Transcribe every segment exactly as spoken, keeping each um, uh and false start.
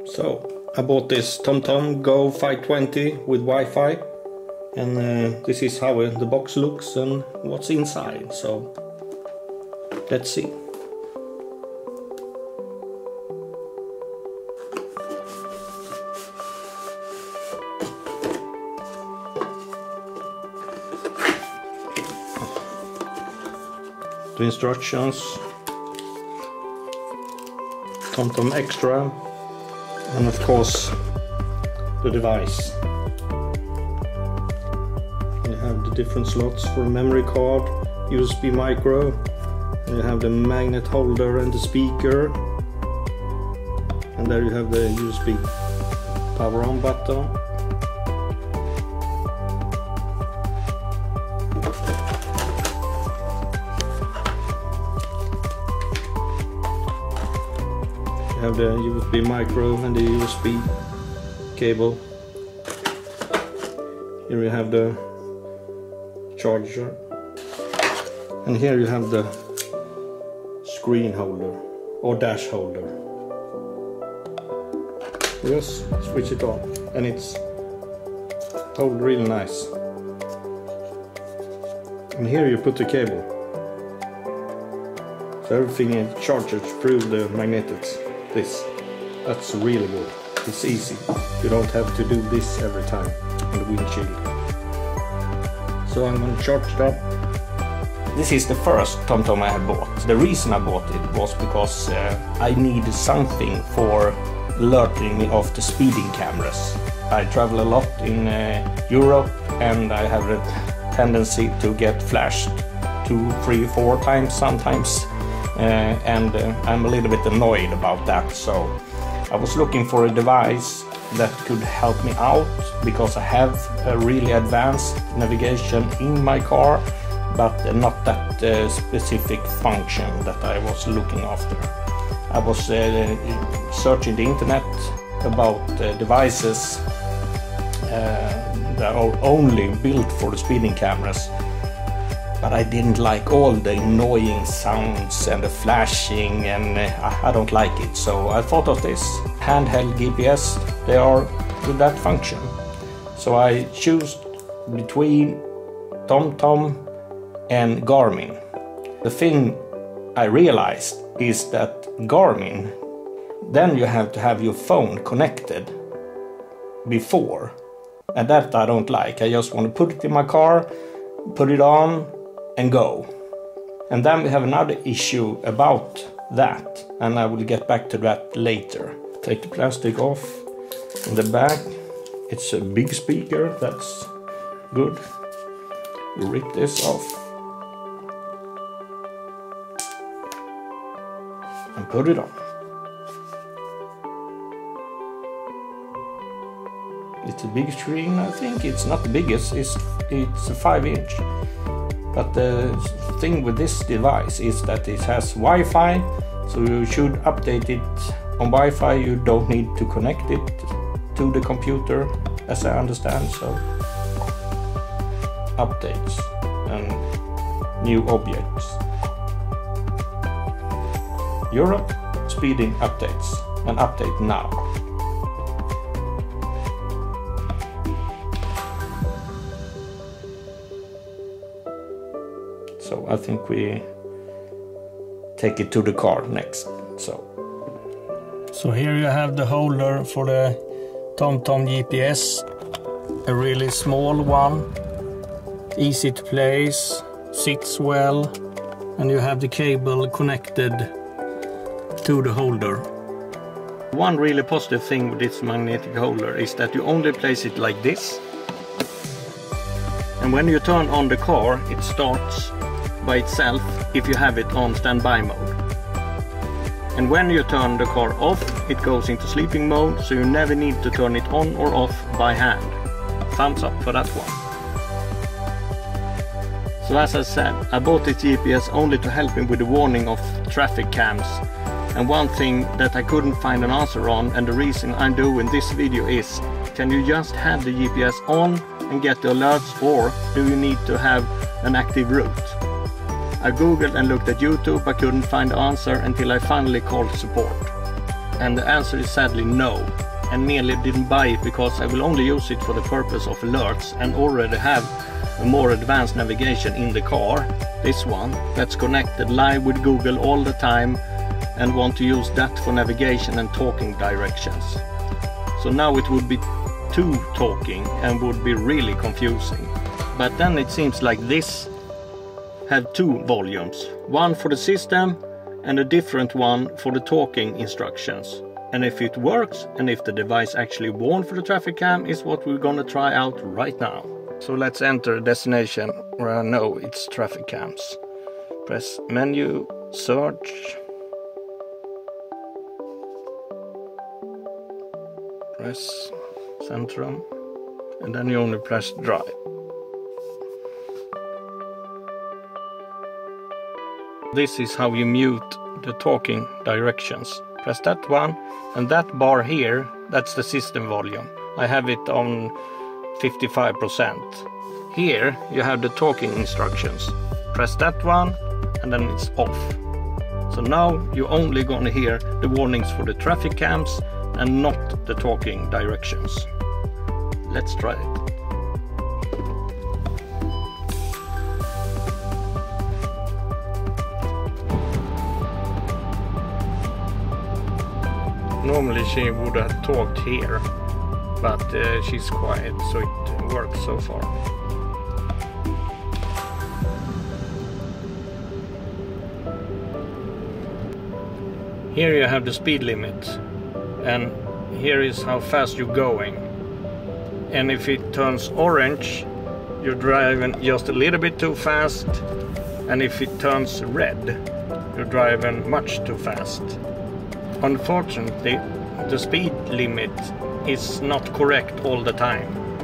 So I bought this TomTom Go five twenty with Wi-Fi, and uh, this is how uh, the box looks and what's inside. So let's see. The instructions, TomTom Extra, and of course the device. You have the different slots for a memory card, U S B micro, and you have the magnet holder and the speaker, and there you have the U S B power on button. You have the U S B micro and the U S B cable. Here you have the charger, and here you have the screen holder or dash holder. Just switch it on and it's hold really nice. And here you put the cable, so everything is charged through the magnetics. This, that's really good. It's easy. You don't have to do this every time on the windshield. So I'm going to charge it up. This is the first TomTom I have bought. The reason I bought it was because uh, I needed something for alerting me of the speeding cameras. I travel a lot in uh, Europe, and I have a tendency to get flashed two, three, four times sometimes. Uh, and uh, I'm a little bit annoyed about that, so I was looking for a device that could help me out, because I have a really advanced navigation in my car, but not that uh, specific function that I was looking after. I was uh, searching the internet about uh, devices uh, that are only built for the speeding cameras. But I didn't like all the annoying sounds and the flashing, and uh, I don't like it. So I thought of this handheld G P S. They are with that function. So I choose between TomTom and Garmin. The thing I realized is that Garmin, then you have to have your phone connected before. And that I don't like. I just want to put it in my car, put it on, and go. And then we have another issue about that, and I will get back to that later. Take the plastic off. In the back it's a big speaker, that's good. Rip this off and put it on. It's a big screen. I think it's not the biggest, it's, it's a five inch. But the thing with this device is that it has Wi-Fi, so you should update it on Wi-Fi. You don't need to connect it to the computer, as I understand. So updates and new objects. Europe, speeding updates, and update now. So I think we take it to the car next. So, so here you have the holder for the TomTom G P S. A really small one, easy to place, sits well, and you have the cable connected to the holder. One really positive thing with this magnetic holder is that you only place it like this, and when you turn on the car it starts by itself if you have it on standby mode. And when you turn the car off, it goes into sleeping mode, so you never need to turn it on or off by hand. Thumbs up for that one. So as I said, I bought this G P S only to help me with the warning of traffic cams. And one thing that I couldn't find an answer on, and the reason I'm doing this video is, can you just have the G P S on and get the alerts, or do you need to have an active route? I googled and looked at YouTube, I couldn't find the answer until I finally called support. and the answer is sadly no. And nearly didn't buy it because I will only use it for the purpose of alerts and already have a more advanced navigation in the car, this one, that's connected live with Google all the time and want to use that for navigation and talking directions. So now it would be two talking and would be really confusing. But then it seems like this have two volumes, one for the system and a different one for the talking instructions. And if it works and if the device actually warned for the traffic cam is what we're gonna try out right now. So let's enter a destination where I know it's traffic cams. Press menu, search. Press Centrum. And then you only press drive. This is how you mute the talking directions. Press that one, and that bar here, that's the system volume. I have it on fifty-five percent. Here you have the talking instructions. Press that one, and then it's off. So now you're only gonna hear the warnings for the traffic cams and not the talking directions. Let's try it. Normally she would have talked here, but uh, she's quiet, so it works so far. Here you have the speed limit, and here is how fast you're going. And if it turns orange, you're driving just a little bit too fast, and if it turns red, you're driving much too fast. Unfortunately, the speed limit is not correct all the time.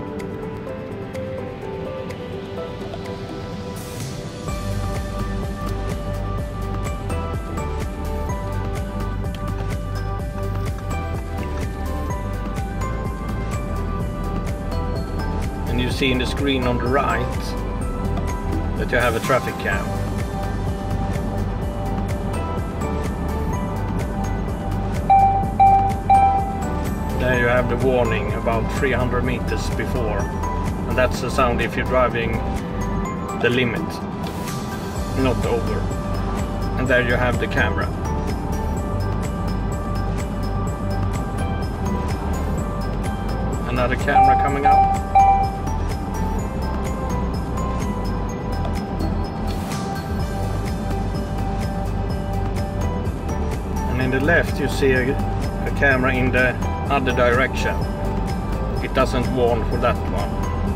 And you see in the screen on the right that you have a traffic cam. There you have the warning about three hundred meters before, and that's the sound if you're driving the limit, not over. And there you have the camera. Another camera coming up. And in the left you see a, a camera in the other direction. It doesn't warn for that one.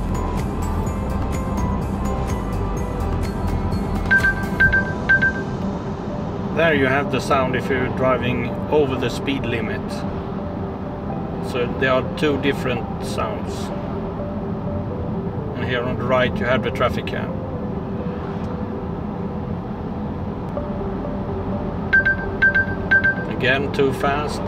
There you have the sound if you're driving over the speed limit. So there are two different sounds. And here on the right you have the traffic cam. Again, too fast.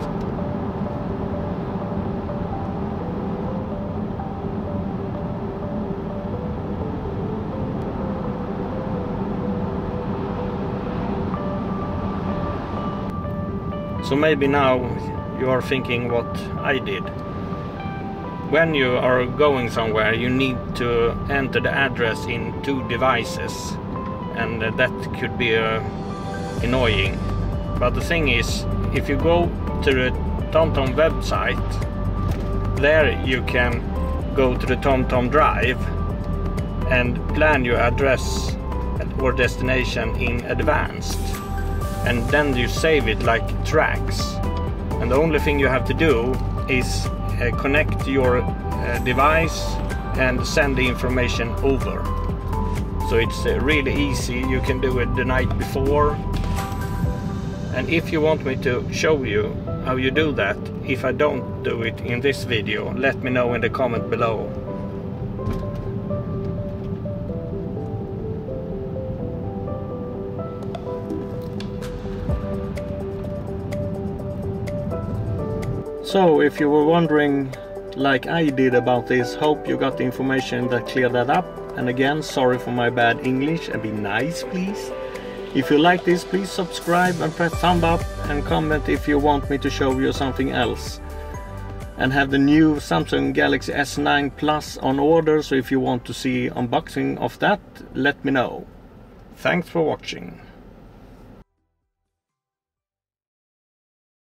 So maybe now you are thinking what I did. When you are going somewhere, you need to enter the address in two devices, and that could be uh, annoying. But the thing is, if you go to the TomTom website, there you can go to the TomTom Drive and plan your address or destination in advance. And then you save it like tracks, and the only thing you have to do is uh, connect your uh, device and send the information over. So it's uh, really easy. You can do it the night before. And if you want me to show you how you do that, if I don't do it in this video, let me know in the comment below. So if you were wondering like I did about this, hope you got the information that cleared that up. And again, sorry for my bad English, and be nice please. If you like this, please subscribe and press thumb up and comment if you want me to show you something else. And have the new Samsung Galaxy S nine Plus on order, so if you want to see unboxing of that, let me know. Thanks for watching.